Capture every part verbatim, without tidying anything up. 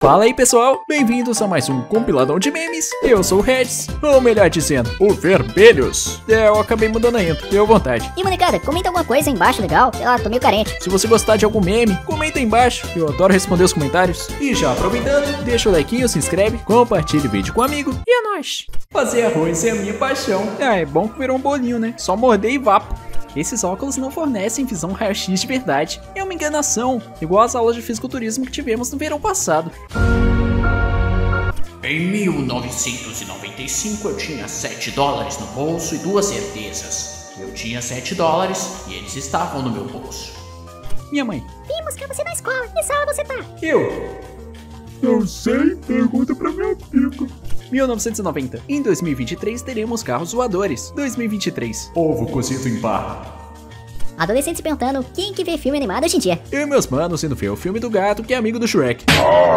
Fala aí pessoal, bem-vindos a mais um compiladão de memes. Eu sou o Reds, ou melhor dizendo, o Vermelhos. É, eu acabei mudando a intro, deu vontade. E molecada, comenta alguma coisa aí embaixo, legal? Sei lá, tô meio carente. Se você gostar de algum meme, comenta aí embaixo, eu adoro responder os comentários. E já aproveitando, deixa o like, se inscreve, compartilha o vídeo com um amigo e é nóis. Fazer arroz é a minha paixão. Ah, é bom que virou um bolinho, né? Só morder e vapo. Esses óculos não fornecem visão raio-x de verdade. É uma enganação, igual as aulas de fisiculturismo que tivemos no verão passado. Em mil novecentos e noventa e cinco eu tinha sete dólares no bolso e duas certezas. Eu tinha sete dólares e eles estavam no meu bolso. Minha mãe. Vim buscar você na escola, que sala você tá? Eu. Não sei, pergunta pra minha amiga. mil novecentos e noventa. Em dois mil e vinte e três teremos carros voadores. dois mil e vinte e três. Ovo cozido em barra. Adolescentes perguntando quem que vê filme animado hoje em dia. Eu e meus manos indo ver o filme do gato que é amigo do Shrek.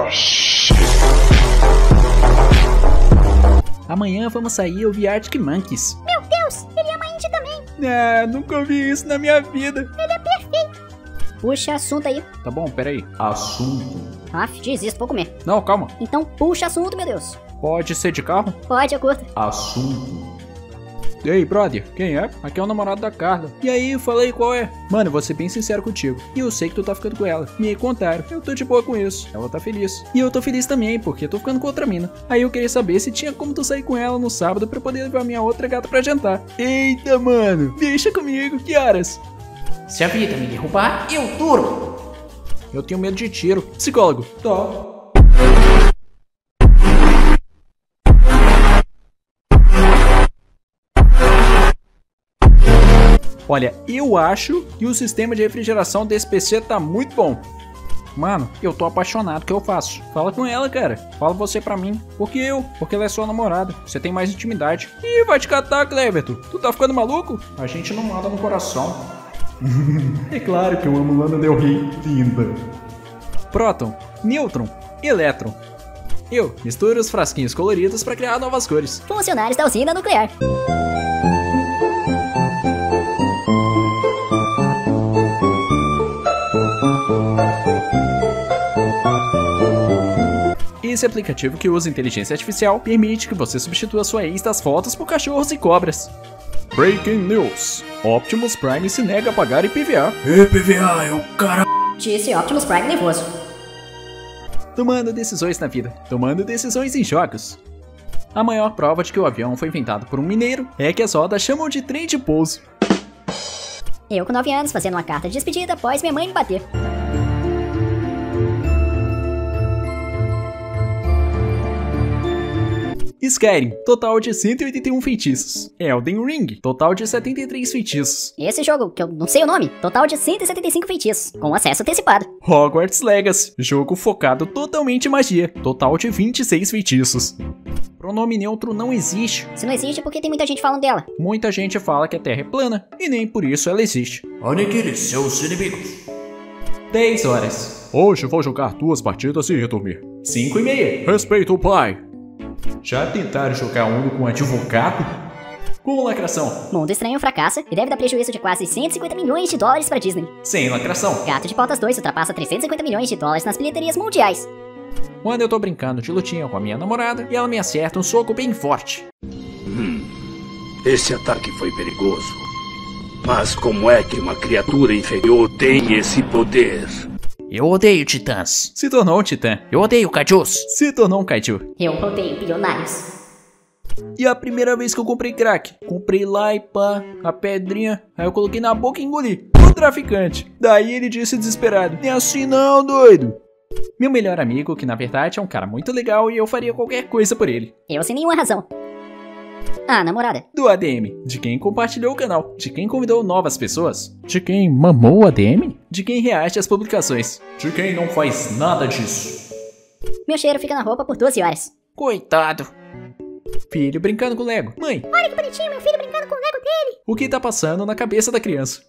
Amanhã vamos sair e ouvir Arctic Monkeys. Meu Deus, ele ama Indy também. Ah, nunca ouvi isso na minha vida. Ele é perfeito. Puxa assunto aí. Tá bom, peraí. Assunto. Aff, desisto, vou comer. Não, calma. Então puxa assunto, meu Deus. Pode ser de carro? Pode, eu curto. Assunto. Ei, brother, quem é? Aqui é o namorado da Carla. E aí, falei qual é? Mano, vou ser bem sincero contigo. E eu sei que tu tá ficando com ela. Me contaram. Eu tô de boa com isso. Ela tá feliz. E eu tô feliz também, porque eu tô ficando com outra mina. Aí eu queria saber se tinha como tu sair com ela no sábado pra poder levar minha outra gata pra jantar. Eita, mano. Deixa comigo. Que horas? Se a vida me derrubar, eu duro. Eu tenho medo de tiro. Psicólogo. Tá. Olha, eu acho que o sistema de refrigeração desse P C tá muito bom. Mano, eu tô apaixonado, o que eu faço? Fala com ela, cara. Fala você pra mim. Por que eu? Porque ela é sua namorada. Você tem mais intimidade. Ih, vai te catar, Cleverton. Tu tá ficando maluco? A gente não manda no coração. É claro que eu amo Lana Del Rey, linda. Próton, nêutron, elétron. Eu misturo os frasquinhos coloridos pra criar novas cores. Funcionários da usina nuclear. Esse aplicativo que usa inteligência artificial permite que você substitua sua ex das fotos por cachorros e cobras. Breaking News. Optimus Prime se nega a pagar I P V A. I P V A é o cara... Disse Optimus Prime nervoso. Tomando decisões na vida. Tomando decisões em jogos. A maior prova de que o avião foi inventado por um mineiro é que as rodas chamam de trem de pouso. Eu com nove anos fazendo uma carta de despedida após minha mãe me bater. Skyrim, total de cento e oitenta e um feitiços. Elden Ring, total de setenta e três feitiços. Esse jogo, que eu não sei o nome, total de cento e setenta e cinco feitiços, com acesso antecipado. Hogwarts Legacy, jogo focado totalmente em magia, total de vinte e seis feitiços. Pronome neutro não existe. Se não existe, por que tem muita gente falando dela? Muita gente fala que a Terra é plana, e nem por isso ela existe. Aniquile seus inimigos. dez horas. Hoje vou jogar duas partidas e dormir. cinco e meia. Respeita o pai. Já tentaram jogar Uno com advogado? Com lacração. Mundo Estranho fracassa e deve dar prejuízo de quase cento e cinquenta milhões de dólares para Disney. Sem lacração. Gato de Botas dois ultrapassa trezentos e cinquenta milhões de dólares nas bilheterias mundiais. Quando eu tô brincando de lutinha com a minha namorada e ela me acerta um soco bem forte. Hum, esse ataque foi perigoso. Mas como é que uma criatura inferior tem esse poder? Eu odeio titãs. Se tornou um titã. Eu odeio kaijus. Se tornou um kaiju. Eu odeio bilionários. E a primeira vez que eu comprei crack? Comprei lá e pá, a pedrinha, aí eu coloquei na boca e engoli. O traficante. Daí ele disse desesperado: "Nem assim não, doido." Meu melhor amigo, que na verdade é um cara muito legal e eu faria qualquer coisa por ele. Eu sem nenhuma razão. Ah, namorada. Do A D M, de quem compartilhou o canal, de quem convidou novas pessoas, de quem mamou o A D M, de quem reage às publicações, de quem não faz nada disso. Meu cheiro fica na roupa por doze horas. Coitado. Filho brincando com Lego. Mãe, olha que bonitinho meu filho brincando com o Lego dele. O que tá passando na cabeça da criança?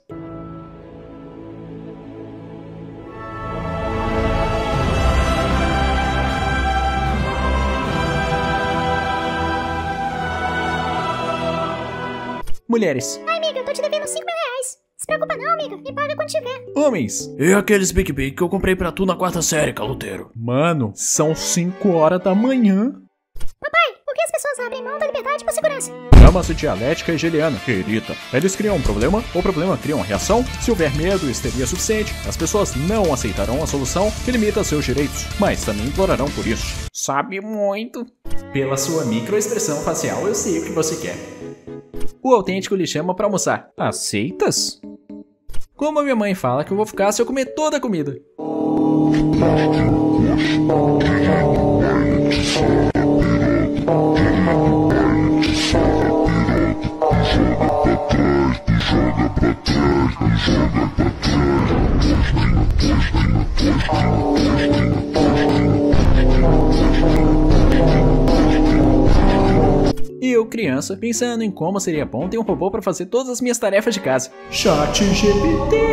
Mulheres. Ai, amiga, eu tô te devendo cinco mil reais. Se preocupa não, amiga. Me paga quando tiver. Homens, E aqueles Big Big que eu comprei pra tu na quarta série, caloteiro? mano, são cinco horas da manhã. Papai, por que as pessoas abrem mão da liberdade por segurança? Chama-se dialética hegeliana, querida. Eles criam um problema, o problema cria uma reação. Se houver medo e histeria suficiente, as pessoas não aceitarão a solução que limita seus direitos, mas também implorarão por isso. Sabe muito. Pela sua microexpressão facial, eu sei o que você quer. O autêntico lhe chama pra almoçar. Aceitas? Como a minha mãe fala que eu vou ficar se eu comer toda a comida. E eu, criança, pensando em como seria bom ter um robô para fazer todas as minhas tarefas de casa. Chat G P T.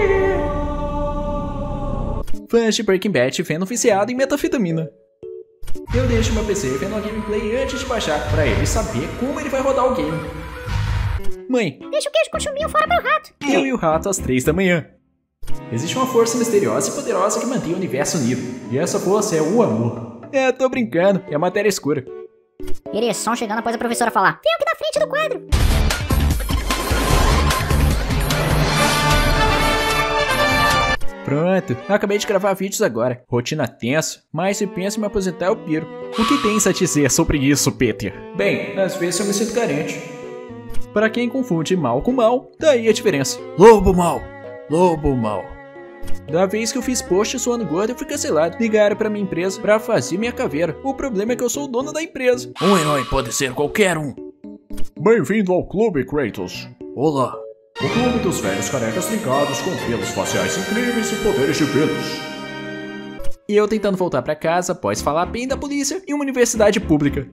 Fãs de Breaking Bad vendo viciado em metafetamina. Eu deixo meu P C vendo a gameplay antes de baixar, para ele saber como ele vai rodar o game. Mãe, Deixa o queijo com chumbinho fora pro rato. eu e o rato às três da manhã. Existe uma força misteriosa e poderosa que mantém o universo unido. E essa força é o amor. É, tô brincando, é matéria escura. Ereção chegando após a professora falar. Vem aqui na frente do quadro. Pronto, acabei de gravar vídeos agora. Rotina tensa, mas se pensa em me aposentar eu piro. O que tens a dizer sobre isso, Peter? Bem, às vezes eu me sinto carente. Para quem confunde mal com mal, daí a diferença. Lobo mal! Lobo mal! Da vez que eu fiz post suando gordo, eu fui cancelado. Ligaram pra minha empresa pra fazer minha caveira. O problema é que eu sou o dono da empresa. Um herói pode ser qualquer um. Bem-vindo ao Clube Kratos. Olá. O clube dos velhos carecas trincados com pelos faciais incríveis e poderes de pelos. E eu tentando voltar pra casa após falar bem da polícia em uma universidade pública.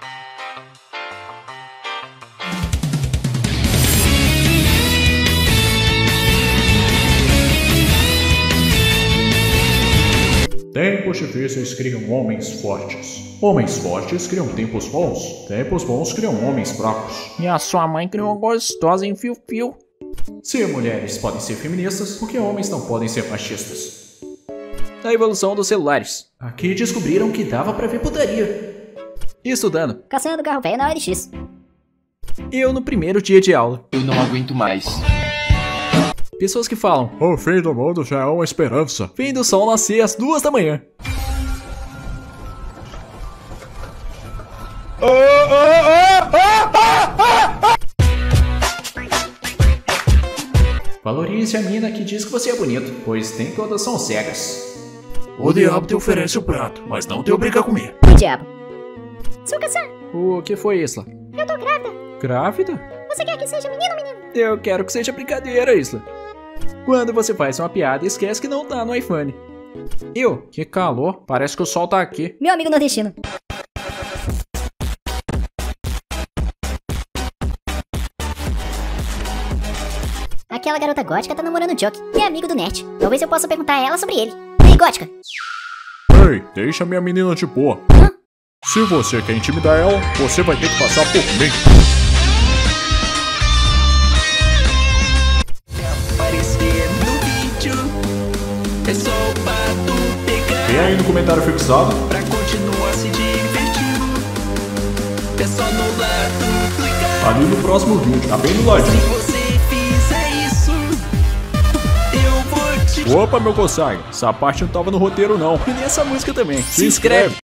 Tempos difíceis criam homens fortes. Homens fortes criam tempos bons. Tempos bons criam homens fracos. E a sua mãe criou uma gostosa em fio-fio. Se mulheres podem ser feministas, por que homens não podem ser machistas? A evolução dos celulares. Aqui descobriram que dava pra ver putaria. Estudando. Caçando carro velho na O L X. Eu no primeiro dia de aula. Eu não aguento mais. Pessoas que falam, O fim do mundo já é uma esperança. vem do sol nascer às duas da manhã. Valorize a mina que diz que você é bonito, pois nem todas são cegas. O diabo te oferece o prato, mas não te obriga a comer. O diabo. Suka-san, O que foi Isla? eu tô grávida. Grávida? Você quer que seja menino ou menino? Eu quero que seja brincadeira, Isla. Quando você faz uma piada, esquece que não tá no iPhone. Eu? Que calor, parece que o sol tá aqui. Meu amigo nordestino. Aquela garota gótica tá namorando o Jock, que é amigo do Nerd. Talvez eu possa perguntar a ela sobre ele. Ei, gótica. Ei, deixa minha menina de boa. Se você quer intimidar ela, você vai ter que passar por mim. É só pra tu pegar. Vem aí no comentário fixado. Pra continuar se divertindo. É só no lado clicar. Ali no próximo vídeo, tá bem no Se ladinho. você fizer isso, eu vou te Opa, meu coçai, essa parte não tava no roteiro não. E nessa música também. Se inscreve.